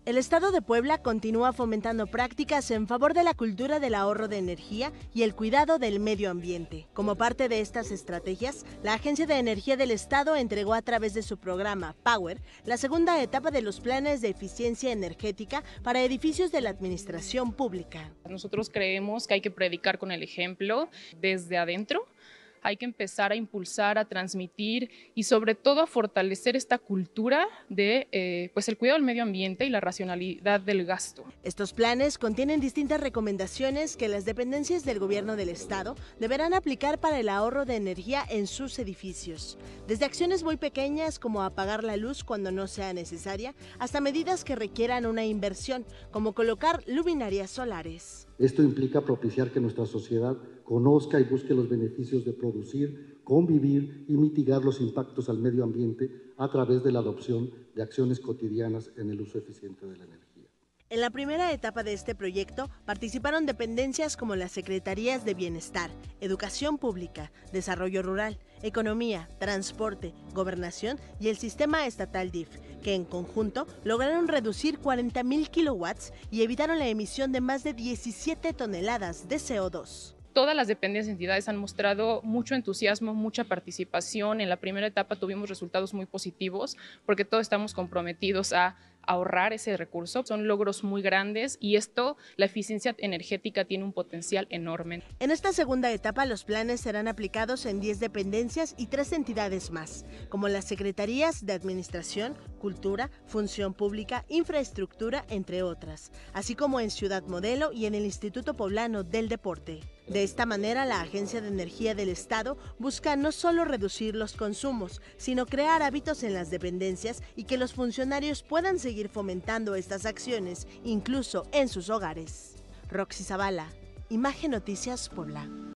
El Estado de Puebla continúa fomentando prácticas en favor de la cultura del ahorro de energía y el cuidado del medio ambiente. Como parte de estas estrategias, la Agencia de Energía del Estado entregó a través de su programa Power la segunda etapa de los planes de eficiencia energética para edificios de la administración pública. Nosotros creemos que hay que predicar con el ejemplo desde adentro. Hay que empezar a impulsar, a transmitir y sobre todo a fortalecer esta cultura de pues el cuidado del medio ambiente y la racionalidad del gasto. Estos planes contienen distintas recomendaciones que las dependencias del gobierno del estado deberán aplicar para el ahorro de energía en sus edificios. Desde acciones muy pequeñas como apagar la luz cuando no sea necesaria, hasta medidas que requieran una inversión, como colocar luminarias solares. Esto implica propiciar que nuestra sociedad conozca y busque los beneficios de producir, convivir y mitigar los impactos al medio ambiente a través de la adopción de acciones cotidianas en el uso eficiente de la energía. En la primera etapa de este proyecto participaron dependencias como las Secretarías de Bienestar, Educación Pública, Desarrollo Rural, Economía, Transporte, Gobernación y el Sistema Estatal DIF, que en conjunto lograron reducir 40,000 kilowatts y evitaron la emisión de más de 17 toneladas de CO2. Todas las dependencias y entidades han mostrado mucho entusiasmo, mucha participación. En la primera etapa tuvimos resultados muy positivos porque todos estamos comprometidos a ahorrar ese recurso. Son logros muy grandes y la eficiencia energética tiene un potencial enorme. En esta segunda etapa, los planes serán aplicados en 10 dependencias y 3 entidades más, como las Secretarías de Administración, Cultura, Función Pública, Infraestructura, entre otras, así como en Ciudad Modelo y en el Instituto Poblano del Deporte. De esta manera, la Agencia de Energía del Estado busca no solo reducir los consumos, sino crear hábitos en las dependencias y que los funcionarios puedan seguir fomentando estas acciones, incluso en sus hogares. Roxy Zavala, Imagen Noticias Puebla.